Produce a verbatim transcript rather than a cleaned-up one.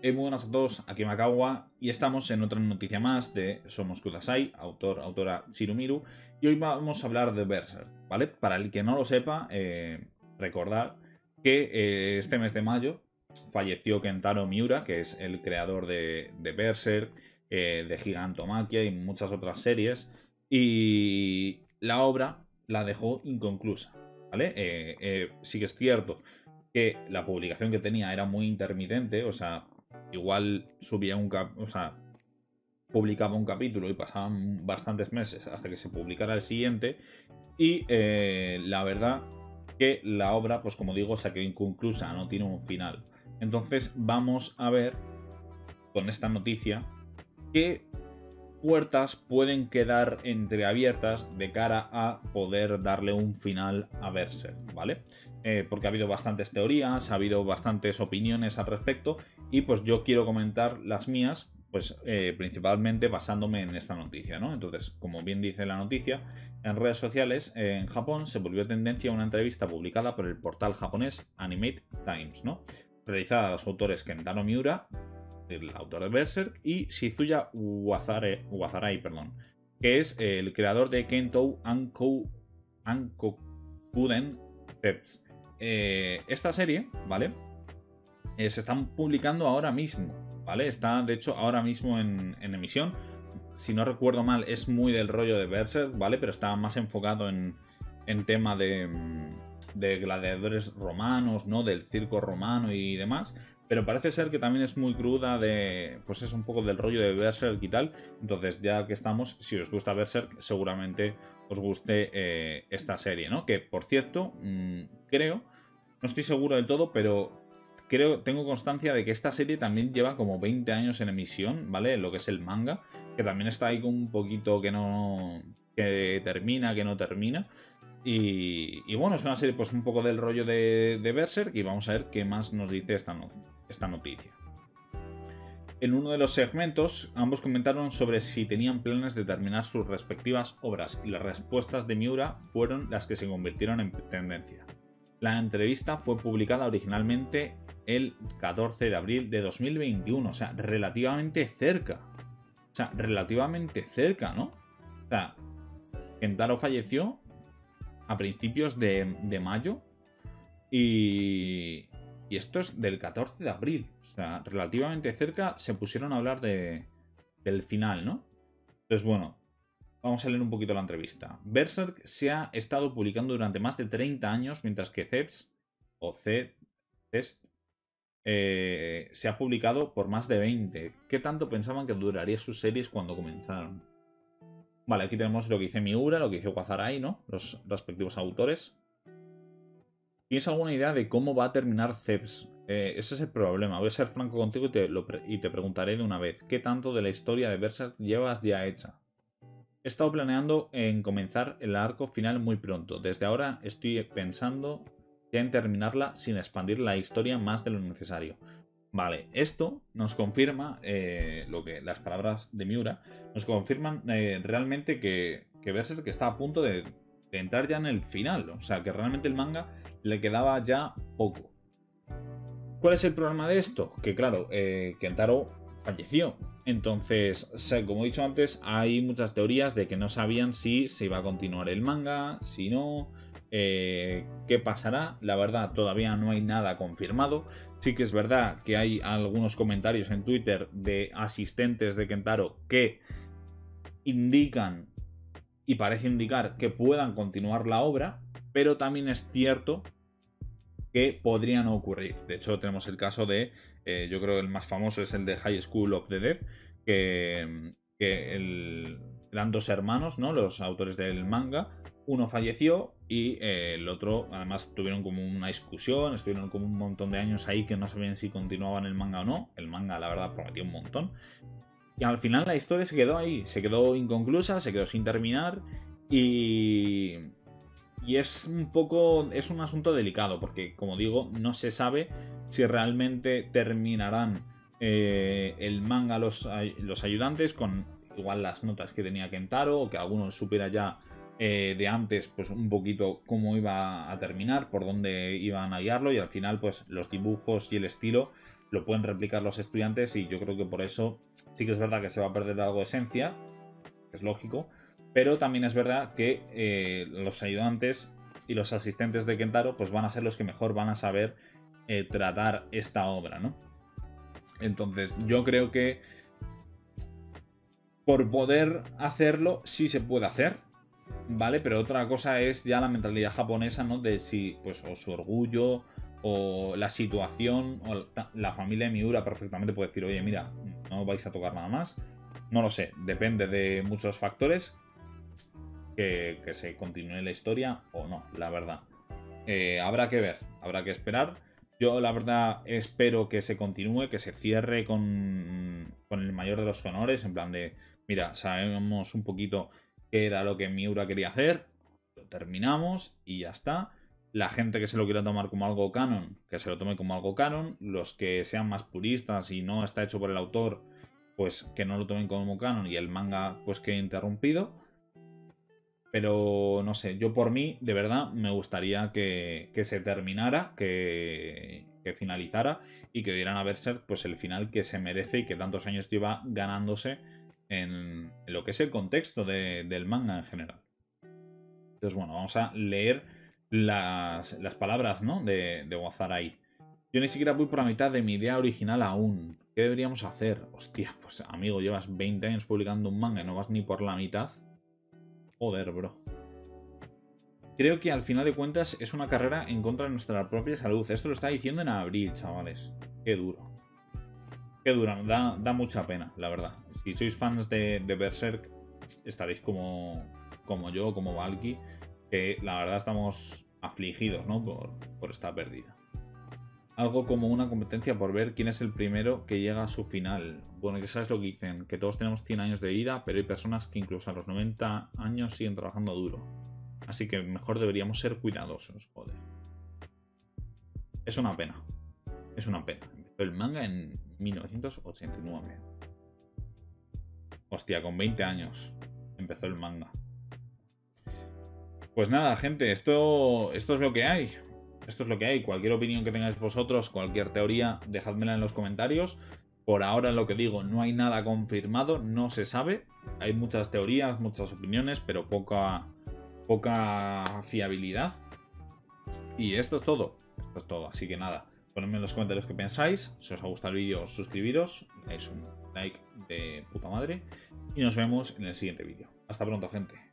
Hey, muy buenas a todos, aquí Makawa y estamos en otra noticia más de Somos Kudasai, autor, autora Shirumiru, y hoy vamos a hablar de Berserk, ¿vale? Para el que no lo sepa, eh, recordar que eh, este mes de mayo falleció Kentaro Miura, que es el creador de, de Berserk, eh, de Gigantomachia y muchas otras series, y la obra la dejó inconclusa, ¿vale? Eh, eh, sí que es cierto que la publicación que tenía era muy intermitente, o sea, igual subía un cap, o sea, publicaba un capítulo y pasaban bastantes meses hasta que se publicara el siguiente. Y eh, la verdad que la obra, pues como digo, se quedó inconclusa, no tiene un final. Entonces vamos a ver con esta noticia qué puertas pueden quedar entreabiertas de cara a poder darle un final a Berserk, ¿vale? Eh, porque ha habido bastantes teorías, ha habido bastantes opiniones al respecto y pues yo quiero comentar las mías, pues eh, principalmente basándome en esta noticia, ¿no? Entonces, como bien dice la noticia, en redes sociales eh, en Japón se volvió tendencia una entrevista publicada por el portal japonés Animate Times, ¿no? Realizada a los autores Kentaro Miura, el autor de Berserk, y Shizuya Wazare, Wazarai, perdón, que es el creador de Kentou Anko, Ankokuden Peps. Eh, esta serie, ¿vale? Eh, se están publicando ahora mismo, ¿vale? Está, de hecho, ahora mismo en, en emisión. Si no recuerdo mal, es muy del rollo de Berserk, ¿vale? Pero está más enfocado en, en tema de, de gladiadores romanos, ¿no? Del circo romano y demás. Pero parece ser que también es muy cruda de... Pues es un poco del rollo de Berserk y tal. Entonces, ya que estamos, si os gusta Berserk, seguramente os guste eh, esta serie, ¿no? Que, por cierto, mmm, creo... No estoy seguro del todo, pero creo, tengo constancia de que esta serie también lleva como veinte años en emisión, ¿vale? Lo que es el manga. Que también está ahí con un poquito que no... Que termina, que no termina. Y, y bueno, es una serie pues un poco del rollo de, de Berserk y vamos a ver qué más nos dice esta, no, esta noticia. En uno de los segmentos, ambos comentaron sobre si tenían planes de terminar sus respectivas obras y las respuestas de Miura fueron las que se convirtieron en tendencia. La entrevista fue publicada originalmente el catorce de abril de dos mil veintiuno, o sea, relativamente cerca. O sea, relativamente cerca, ¿no? O sea, Kentaro falleció a principios de, de mayo y, y esto es del catorce de abril, o sea, relativamente cerca se pusieron a hablar de, del final, ¿no? Entonces, bueno, vamos a leer un poquito la entrevista. Berserk se ha estado publicando durante más de treinta años, mientras que Zest o Zest eh, se ha publicado por más de veinte. ¿Qué tanto pensaban que duraría sus series cuando comenzaron? Vale, aquí tenemos lo que dice Miura, lo que dice Wazarai, ¿no? Los respectivos autores. ¿Tienes alguna idea de cómo va a terminar Zest? Eh, ese es el problema. Voy a ser franco contigo y te, lo pre y te preguntaré de una vez. ¿Qué tanto de la historia de Berserk llevas ya hecha? He estado planeando en comenzar el arco final muy pronto. Desde ahora estoy pensando ya en terminarla sin expandir la historia más de lo necesario. Vale, esto nos confirma, eh, lo que las palabras de Miura, nos confirman eh, realmente que, que Berserk está a punto de, de entrar ya en el final. O sea, que realmente el manga le quedaba ya poco. ¿Cuál es el problema de esto? Que claro, eh, Kentaro falleció. Entonces, como he dicho antes, hay muchas teorías de que no sabían si se iba a continuar el manga, si no... Eh, ¿Qué pasará? La verdad, todavía no hay nada confirmado. Sí que es verdad que hay algunos comentarios en Twitter de asistentes de Kentaro que indican y parece indicar que puedan continuar la obra, pero también es cierto que podrían ocurrir. De hecho, tenemos el caso de, eh, yo creo que el más famoso es el de High School of the Dead, que, que el, eran dos hermanos, ¿no? Los autores del manga. Uno falleció y eh, el otro, además, tuvieron como una discusión, estuvieron como un montón de años ahí que no sabían si continuaban el manga o no. El manga, la verdad, prometió un montón. Y al final la historia se quedó ahí, se quedó inconclusa, se quedó sin terminar y... Y es un poco, es un asunto delicado porque, como digo, no se sabe si realmente terminarán eh, el manga los, los ayudantes con igual las notas que tenía Kentaro o que alguno supiera ya eh, de antes pues un poquito cómo iba a terminar, por dónde iban a guiarlo y al final pues los dibujos y el estilo lo pueden replicar los estudiantes y yo creo que por eso sí que es verdad que se va a perder algo de esencia, que es lógico, pero también es verdad que eh, los ayudantes y los asistentes de Kentaro pues van a ser los que mejor van a saber eh, tratar esta obra, ¿no? Entonces yo creo que por poder hacerlo sí se puede hacer, ¿vale? Pero otra cosa es ya la mentalidad japonesa, ¿no? De si, pues, o su orgullo, o la situación, o la familia de Miura perfectamente puede decir, oye, mira, no vais a tocar nada más. No lo sé, depende de muchos factores que, que se continúe la historia o no, la verdad. Eh, habrá que ver, habrá que esperar. Yo, la verdad, espero que se continúe, que se cierre con, con el mayor de los honores, en plan de, mira, sabemos un poquito qué era lo que Miura quería hacer, lo terminamos y ya está. La gente que se lo quiera tomar como algo canon, que se lo tome como algo canon. Los que sean más puristas y no está hecho por el autor, pues que no lo tomen como canon y el manga pues quede interrumpido. Pero no sé, yo por mí, de verdad, me gustaría que, que se terminara, que, que finalizara y que dieran a Berserk pues el final que se merece y que tantos años lleva ganándose en, en lo que es el contexto de, del manga en general. Entonces, bueno, vamos a leer las, las palabras, ¿no? de, de Wazarai. Yo ni siquiera voy por la mitad de mi idea original aún. ¿Qué deberíamos hacer? Hostia, pues amigo, llevas veinte años publicando un manga y no vas ni por la mitad. Joder, bro. Creo que al final de cuentas es una carrera en contra de nuestra propia salud. Esto lo está diciendo en abril, chavales. Qué duro. Qué duro. Da, da mucha pena, la verdad. Si sois fans de, de Berserk, estaréis como, como yo, como Valky, que la verdad estamos afligidos, ¿no? Por, por esta pérdida. Algo como una competencia por ver quién es el primero que llega a su final. Bueno, que sabes lo que dicen, que todos tenemos cien años de vida, pero hay personas que incluso a los noventa años siguen trabajando duro. Así que mejor deberíamos ser cuidadosos, joder. Es una pena. Es una pena. Empezó el manga en mil novecientos ochenta y nueve. Hostia, con veinte años empezó el manga. Pues nada, gente, esto, esto es lo que hay. Esto es lo que hay. Cualquier opinión que tengáis vosotros, cualquier teoría, dejádmela en los comentarios. Por ahora, lo que digo, no hay nada confirmado, no se sabe. Hay muchas teorías, muchas opiniones, pero poca, poca fiabilidad. Y esto es todo. Esto es todo. Así que nada, ponedme en los comentarios qué pensáis. Si os ha gustado el vídeo, suscribiros. Es un like de puta madre. Y nos vemos en el siguiente vídeo. Hasta pronto, gente.